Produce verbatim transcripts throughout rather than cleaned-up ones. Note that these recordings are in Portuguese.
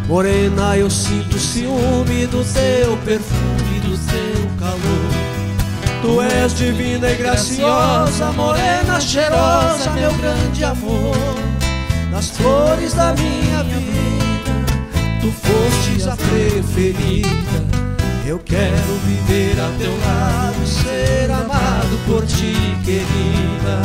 Morena, eu sinto ciúme do teu perfume, do teu calor. Tu és divina e graciosa, morena cheirosa, meu grande amor. Das flores da minha vida, tu fostes a preferida. Eu quero viver a teu lado e ser amado por ti, querida.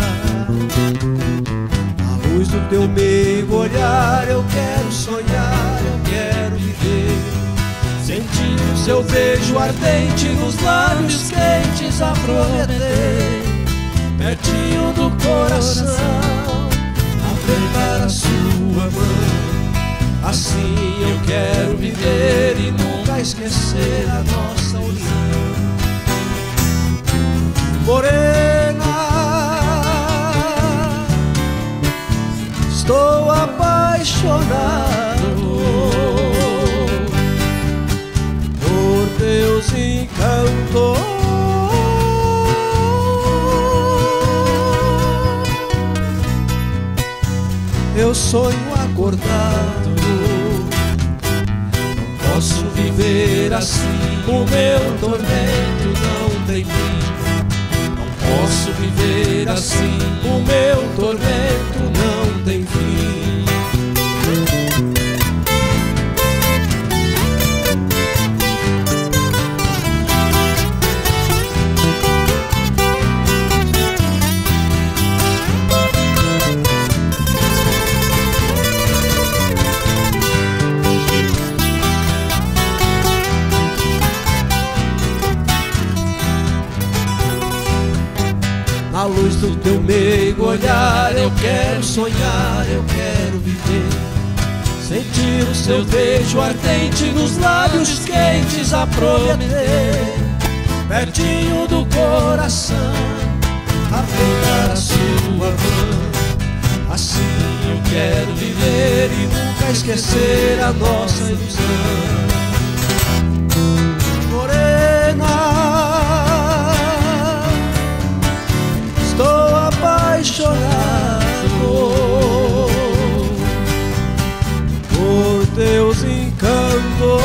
À luz do teu meigo olhar, eu quero sonhar, eu quero viver. Sentindo seu beijo ardente nos lábios quentes a prometer. Pertinho do coração, apertar a sua mão. Assim eu quero viver e nunca esquecer a nossa união. Morena, estou apaixonado por teus encantos. Eu sonho acordado, não posso viver assim. O meu tormento não tem fim. Não posso viver assim. O meu tormento não tem fim. À luz do teu meigo olhar, eu quero sonhar, eu quero viver. Sentir o seu beijo ardente nos lábios quentes a prometer. Pertinho do coração, apertar a sua mão. Assim eu quero viver e nunca esquecer a nossa ilusão. Estou apaixonado por teus encantos.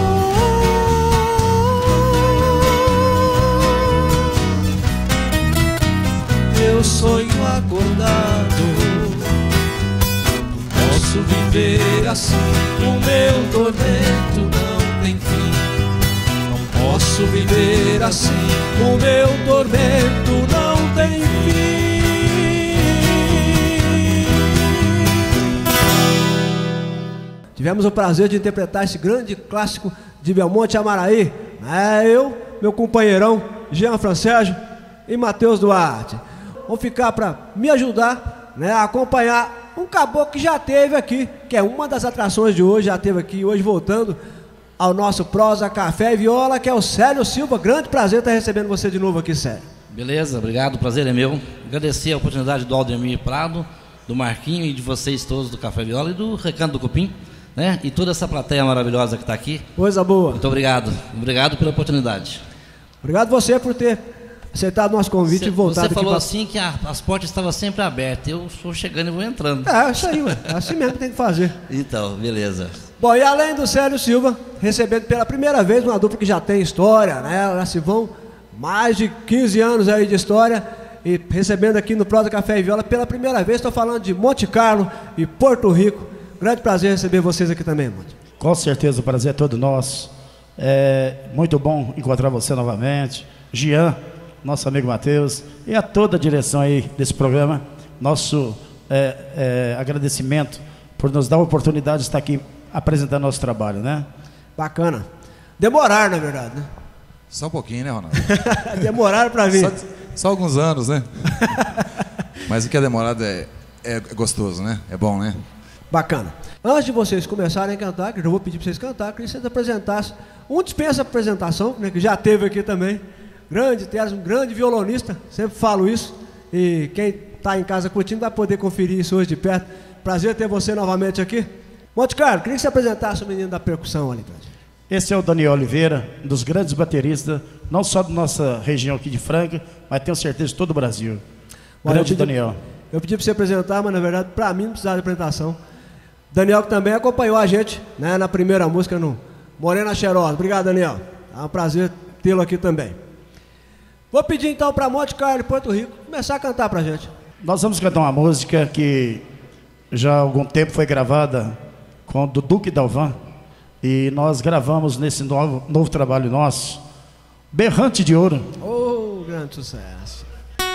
Eu sonho acordado, não posso viver assim. O meu tormento não tem fim. Não posso viver assim. O meu tormento não tem fim. Tivemos o prazer de interpretar esse grande clássico de Belmonte Amaraí. É eu, meu companheirão Jean Francésio e Matheus Duarte. Vão ficar para me ajudar, né, a acompanhar um caboclo que já teve aqui, que é uma das atrações de hoje, já teve aqui hoje voltando ao nosso Prosa, Café e Viola, que é o Célio Silva. Grande prazer estar recebendo você de novo aqui, Célio. Beleza, obrigado, o prazer é meu. Agradecer a oportunidade do Aldemir Prado, do Marquinho e de vocês todos do Café e Viola e do Recanto do Cupim, né? E toda essa plateia maravilhosa que está aqui. Coisa boa. Muito obrigado, obrigado pela oportunidade. Obrigado você por ter aceitado o nosso convite Cê, e voltado aqui. Você falou pra... assim que a, as portas estavam sempre abertas. Eu estou chegando e vou entrando. É, isso aí, ué. Assim mesmo que tem que fazer. Então, beleza. Bom, e além do Célio Silva, recebendo pela primeira vez uma dupla que já tem história, né? Já se vão mais de quinze anos aí de história. E recebendo aqui no Prosa, Café e Viola pela primeira vez, estou falando de Monte Carlo e Porto Rico. Grande prazer receber vocês aqui também, Monte. Com certeza, o prazer é todo nosso. É muito bom encontrar você novamente. Jean, nosso amigo Matheus, e a toda a direção aí desse programa. Nosso é, é, agradecimento por nos dar a oportunidade de estar aqui apresentando nosso trabalho, né? Bacana. Demoraram, na verdade, né? Só um pouquinho, né, Ronaldo? Demoraram para vir. Só, só alguns anos, né? Mas o que é demorado é, é gostoso, né? É bom, né? Bacana. Antes de vocês começarem a cantar, que eu já vou pedir para vocês cantar, queria que vocês apresentassem. Um dispensa apresentação, né, que já teve aqui também. Grande Teres, um grande violonista, sempre falo isso. E quem está em casa curtindo vai poder conferir isso hoje de perto. Prazer ter você novamente aqui. Monte Carlo, queria que você apresentasse o menino da percussão ali. Esse é o Daniel Oliveira, um dos grandes bateristas, não só da nossa região aqui de Franca, mas tenho certeza de todo o Brasil. Grande eu pedi, Daniel. Eu pedi para você apresentar, mas na verdade, para mim não precisava de apresentação. Daniel que também acompanhou a gente, né, na primeira música no Morena Cheirosa. Obrigado, Daniel. É um prazer tê-lo aqui também. Vou pedir então para Monte Carlo, Porto Rico, começar a cantar pra gente. Nós vamos cantar uma música que já há algum tempo foi gravada com o Duque Dalvan. E nós gravamos nesse novo, novo trabalho nosso, Berrante de Ouro. Oh, grande sucesso.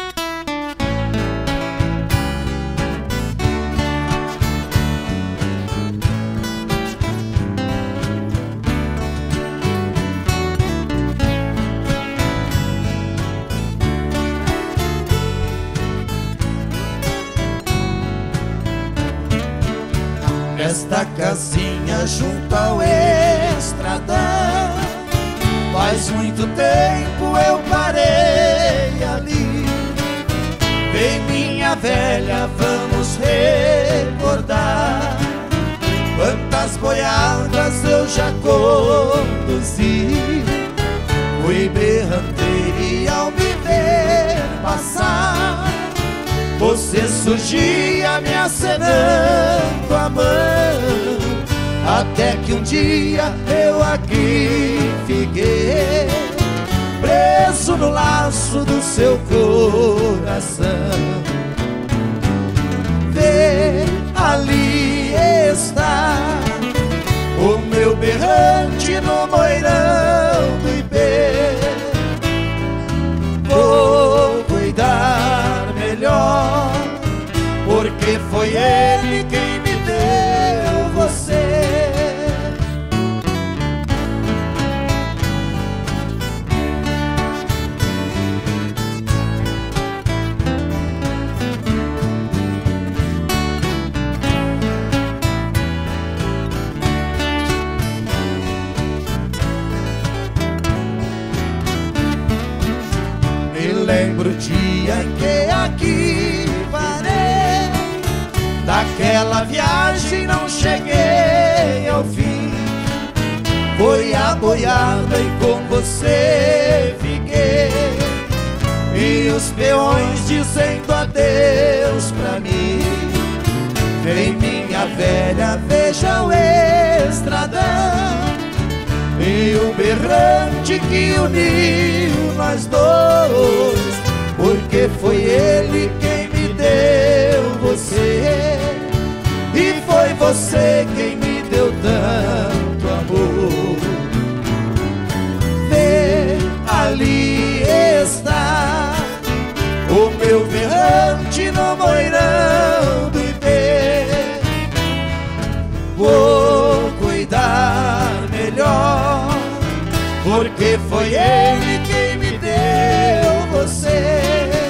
Esta casinha junto ao estradão, faz muito tempo eu parei ali. Vem minha velha, vamos recordar quantas boiadas eu já conduzi. Fui berranteiro e ao me ver passar, você surgia me acenando a mão, até que um dia eu aqui fiquei, preso no laço do seu coração. Vê, ali está o meu berrante no moirão do Ipê. Vou cuidar melhor, porque foi ele quem me deu você. Me lembro o dia em que aqui parei, daquela viagem não cheguei ao fim. Foi a boiada e com você fiquei, e os peões dizendo adeus pra mim. Vem minha velha, veja o estradão e o berrante que uniu nós dois, porque foi ele quem me deu você, e foi você quem me deu tanto amor. Vê, ali está o meu berrante no moirão do Ipê. Vou cuidar melhor, porque foi ele quem me deu você.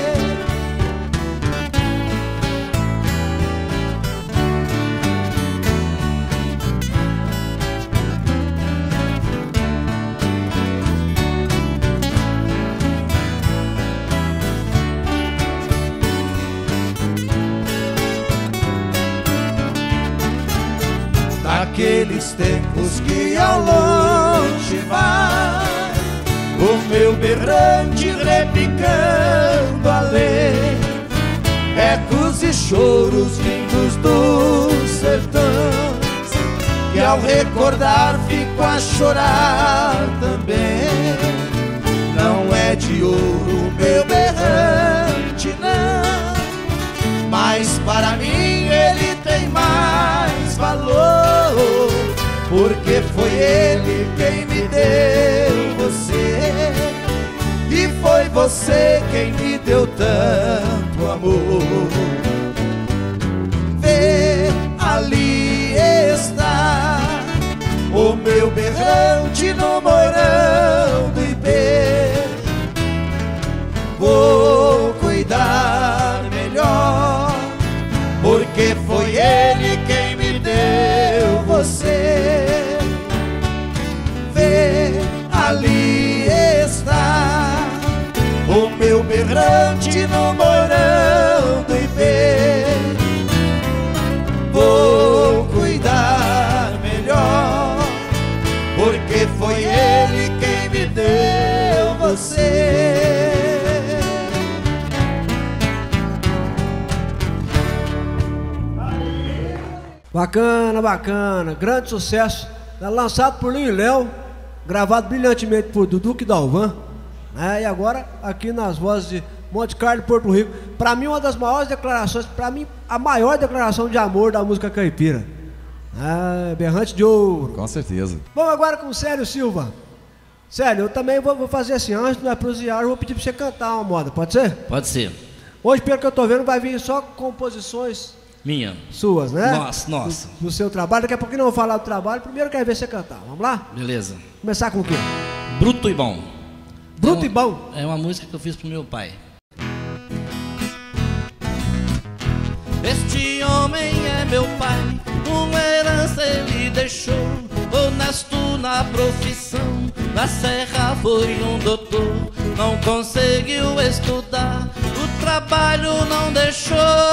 Daqueles tempos que ao longe vai, o meu berrante repicando além, ecos e choros vindos dos sertões, que ao recordar fico a chorar também. Não é de ouro meu berrante não, mas para mim ele tem mais valor, porque foi ele quem me deu você, e foi você quem me deu tanto amor. Vê, ali está o meu berrante no moirão do Ipê. Vou cuidar melhor, porque foi ele quem me deu você. Vê, ali está o meu berrante no moirão do Ipê. Vou cuidar melhor, porque foi ele Bacana, bacana, grande sucesso. Lançado por Linho e Léo, gravado brilhantemente por Dudu e Dalvan, né? E agora aqui nas vozes de Monte Carlo e Porto Rico. Para mim, uma das maiores declarações, para mim, a maior declaração de amor da música caipira. Ah, Berrante de Ouro. Com certeza. Vamos agora com o Célio Silva. Célio, eu também vou, vou fazer assim, antes de nós prosear, eu vou pedir para você cantar uma moda, pode ser? Pode ser. Hoje, pelo que eu tô vendo, vai vir só composições Minha. suas, né? Nossa, nossa. Do, do seu trabalho. Daqui a pouquinho eu vou falar do trabalho. Primeiro eu quero ver você cantar. Vamos lá? Beleza. Começar com o quê? Bruto e Bom. Bruto é um, e Bom? É uma música que eu fiz pro meu pai. Este homem é meu pai, uma herança ele deixou, honesto na profissão, na serra foi um doutor, não conseguiu estudar, o trabalho não deixou,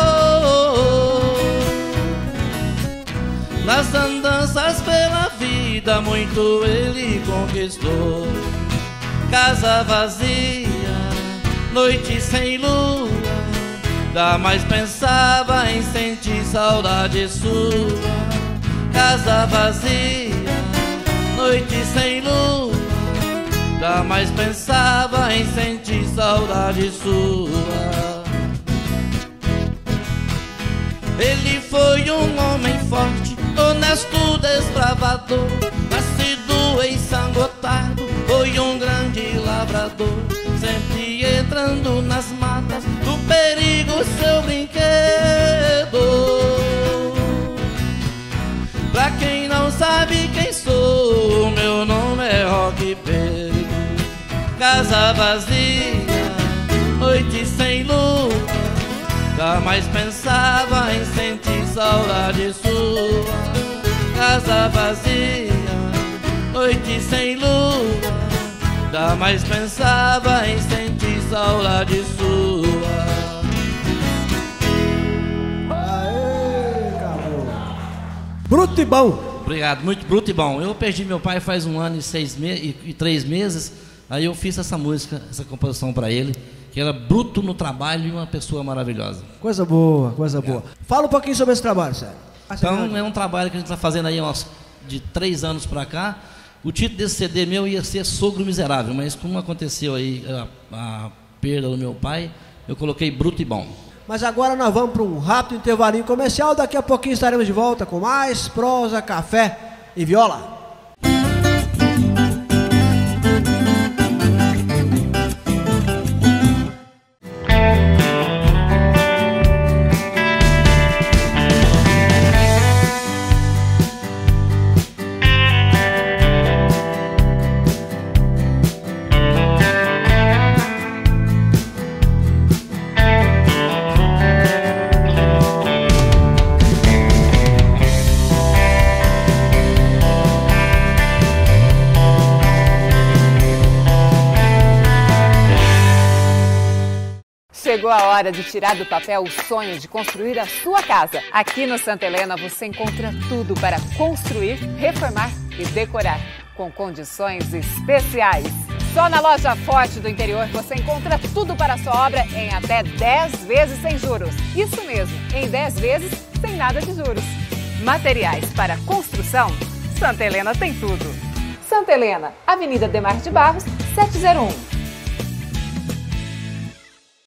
nas andanças pela vida muito ele conquistou, casa vazia, noite sem lua, jamais pensava em sentir saudade sua. Casa vazia, noite sem lua, jamais pensava em sentir saudade sua. Ele foi um homem forte, honesto, desbravador, nascido em São Gotardo, foi um grande lavrador, sempre entrando nas matas, do perigo seu brinquedo. Pra quem não sabe quem sou, meu nome é Roque Pedro. Casa vazia, noite sem lua, jamais pensava em sentir saudade sua. Casa vazia, noite sem lua, jamais pensava em sentir saudade sua. Aê, acabou. Bruto e Bom. Obrigado, muito bruto e bom. Eu perdi meu pai faz um ano e, seis me e, e três meses. Aí eu fiz essa música, essa composição para ele, que era bruto no trabalho e uma pessoa maravilhosa. Coisa boa, coisa boa. Fala um pouquinho sobre esse trabalho, Sérgio. Então é um trabalho que a gente está fazendo aí uns, de três anos para cá. O título desse C D meu ia ser Sogro Miserável, mas como aconteceu aí a, a perda do meu pai, eu coloquei Bruto e Bom. Mas agora nós vamos para um rápido intervalinho comercial. Daqui a pouquinho estaremos de volta com mais prosa, café e viola. Chegou a hora de tirar do papel o sonho de construir a sua casa. Aqui no Santa Helena você encontra tudo para construir, reformar e decorar, com condições especiais. Só na Loja Forte do Interior você encontra tudo para a sua obra em até dez vezes sem juros. Isso mesmo, em dez vezes sem nada de juros. Materiais para construção, Santa Helena tem tudo. Santa Helena, Avenida Demar de Barros, setecentos e um.